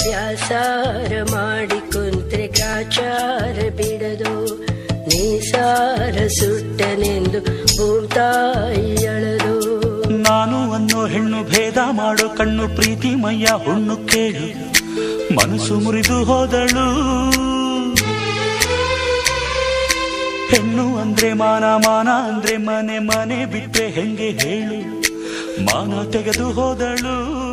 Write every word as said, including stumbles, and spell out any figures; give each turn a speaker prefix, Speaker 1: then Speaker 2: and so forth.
Speaker 1: ವ್ಯಾಸಾರ ಮಾಡಿ ಕುಂತ್ರೆ ಗ್ರಾಚಾರ ಬಿಡದು ನೀಸಾರ ಸುಟ್ಟನೆಂದು ಭೂತಾಯಿ ಅಳದು.
Speaker 2: ನಾನು ಅನ್ನೋ ಹೆಣ್ಣು ಭೇದ ಮಾಡೋ ಕಣ್ಣು ಪ್ರೀತಿ ಮಯ್ಯ ಹುಣ್ಣು ಕೇಳು ಮನಸ್ಸು ಮುರಿದು ಹೋದಳು. ಹೆಣ್ಣು ಅಂದ್ರೆ ಮಾನ ಮಾನ ಅಂದ್ರೆ ಮನೆ ಮನೆ ಬಿಟ್ರೆ ಹೆಂಗೆ ಹೇಳು ಮಾನ ತೆಗೆದು ಹೋದಳು.